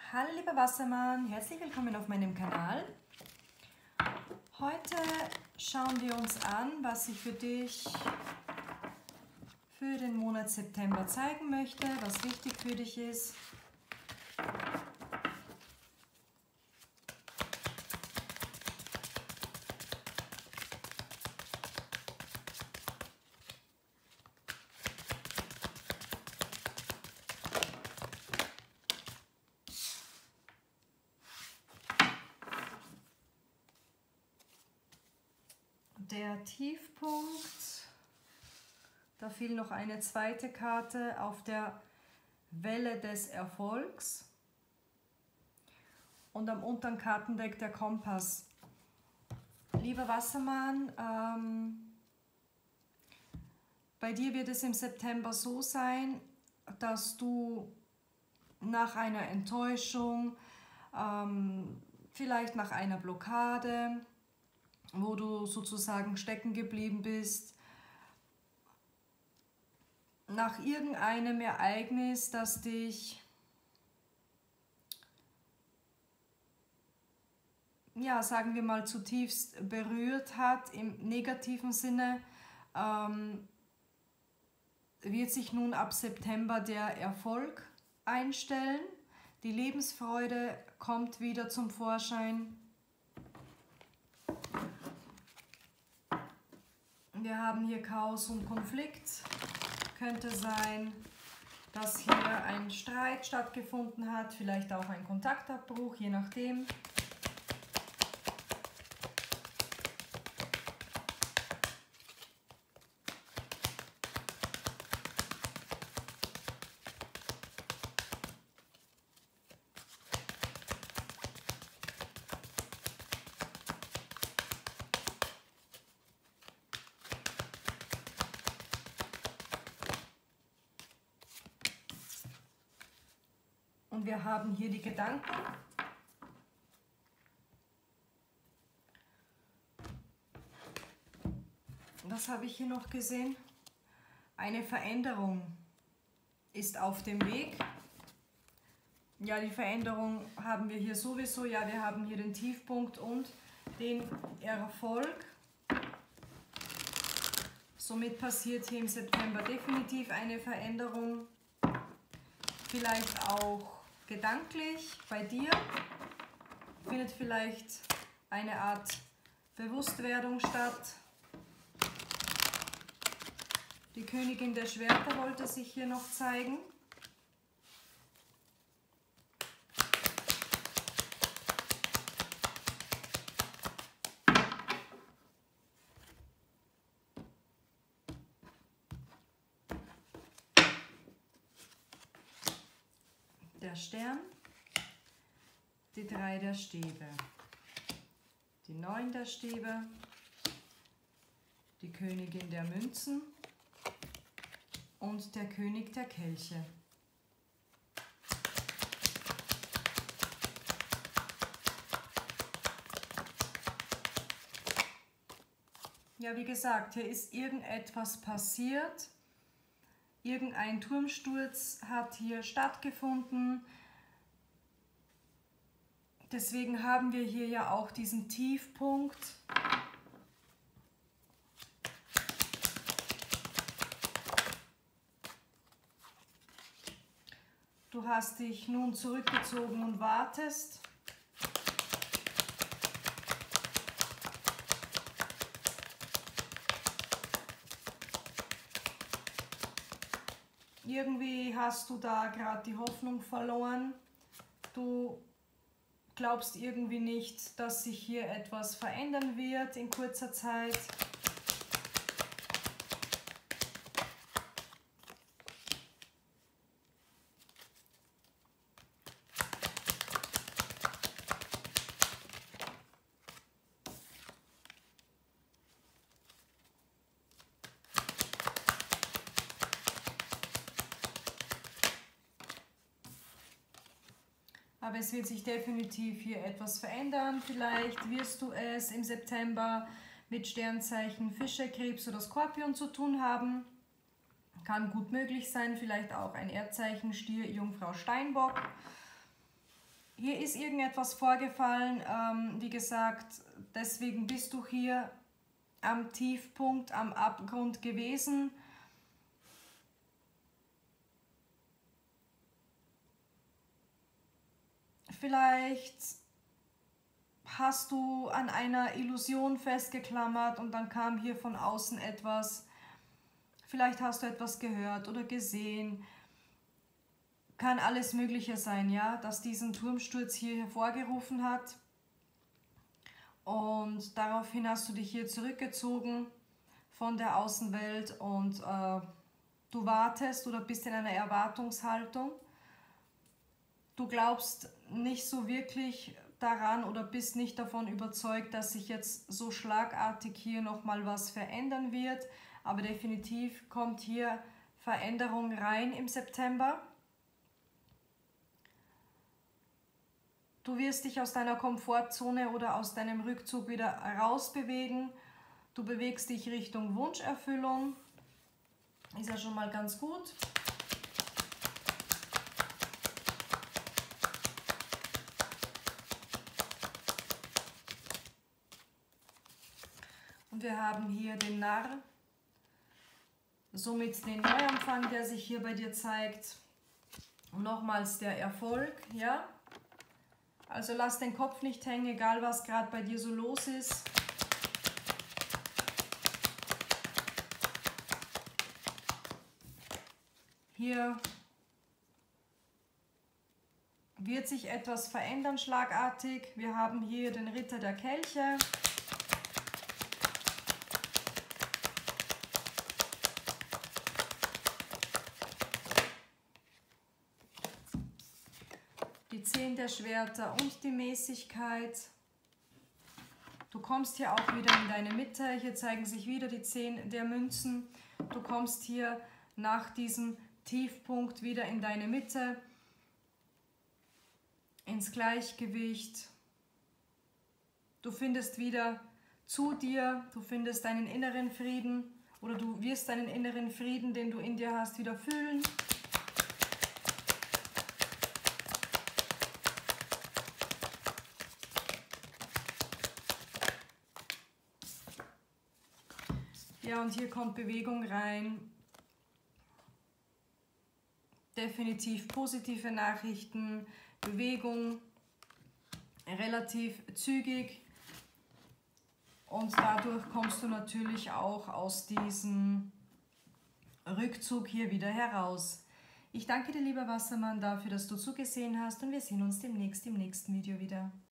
Hallo lieber Wassermann, herzlich willkommen auf meinem Kanal. Heute schauen wir uns an, was ich für dich für den Monat September zeigen möchte, was wichtig für dich ist. Der Tiefpunkt, da fiel noch eine zweite Karte auf der Welle des Erfolgs und am unteren Kartendeck der Kompass. Lieber Wassermann, bei dir wird es im September so sein, dass du nach einer Enttäuschung, vielleicht nach einer Blockade, wo du sozusagen stecken geblieben bist, nach irgendeinem Ereignis, das dich sagen wir mal zutiefst berührt hat im negativen Sinne, wird sich nun ab September der Erfolg einstellen. Die Lebensfreude kommt wieder zum Vorschein. Wir haben hier Chaos und Konflikt. Könnte sein, dass hier ein Streit stattgefunden hat, vielleicht auch ein Kontaktabbruch, je nachdem. Und wir haben hier die Gedanken. Was habe ich hier noch gesehen? Eine Veränderung ist auf dem Weg. Ja, die Veränderung haben wir hier sowieso. Ja, wir haben hier den Tiefpunkt und den Erfolg. Somit passiert hier im September definitiv eine Veränderung. Vielleicht auch gedanklich bei dir, findet vielleicht eine Art Bewusstwerdung statt. Die Königin der Schwerter wollte sich hier noch zeigen. Der Stern, die 3 der Stäbe, die 9 der Stäbe, die Königin der Münzen und der König der Kelche. Ja, wie gesagt, hier ist irgendetwas passiert. Irgendein Turmsturz hat hier stattgefunden. Deswegen haben wir hier ja auch diesen Tiefpunkt. Du hast dich nun zurückgezogen und wartest. Irgendwie hast du da gerade die Hoffnung verloren. Du glaubst irgendwie nicht, dass sich hier etwas verändern wird in kurzer Zeit. Aber es wird sich definitiv hier etwas verändern. Vielleicht wirst du es im September mit Sternzeichen Fische, Krebs oder Skorpion zu tun haben. Kann gut möglich sein. Vielleicht auch ein Erdzeichen Stier, Jungfrau, Steinbock. Hier ist irgendetwas vorgefallen, wie gesagt, deswegen bist du hier am Tiefpunkt, am Abgrund gewesen. Vielleicht hast du an einer Illusion festgeklammert und dann kam hier von außen etwas. Vielleicht hast du etwas gehört oder gesehen. Kann alles Mögliche sein, ja, dass diesen Turmsturz hier hervorgerufen hat. Und daraufhin hast du dich hier zurückgezogen von der Außenwelt und du wartest oder bist in einer Erwartungshaltung. Du glaubst nicht so wirklich daran oder bist nicht davon überzeugt, dass sich jetzt so schlagartig hier nochmal was verändern wird. Aber definitiv kommt hier Veränderung rein im September. Du wirst dich aus deiner Komfortzone oder aus deinem Rückzug wieder rausbewegen. Du bewegst dich Richtung Wunscherfüllung. Ist ja schon mal ganz gut. Und wir haben hier den Narr, somit den Neuanfang, der sich hier bei dir zeigt. Und nochmals der Erfolg, ja. Also lass den Kopf nicht hängen, egal was gerade bei dir so los ist. Hier wird sich etwas verändern schlagartig. Wir haben hier den Ritter der Kelche. Die 10 der Schwerter und die Mäßigkeit. Du kommst hier auch wieder in deine Mitte. Hier zeigen sich wieder die 10 der Münzen. Du kommst hier nach diesem Tiefpunkt wieder in deine Mitte, ins Gleichgewicht. Du findest wieder zu dir, du findest deinen inneren Frieden oder du wirst deinen inneren Frieden, den du in dir hast, wieder fühlen. Ja, und hier kommt Bewegung rein. Definitiv positive Nachrichten, Bewegung, relativ zügig. Und dadurch kommst du natürlich auch aus diesem Rückzug hier wieder heraus. Ich danke dir, lieber Wassermann, dafür, dass du zugesehen hast und wir sehen uns demnächst im nächsten Video wieder.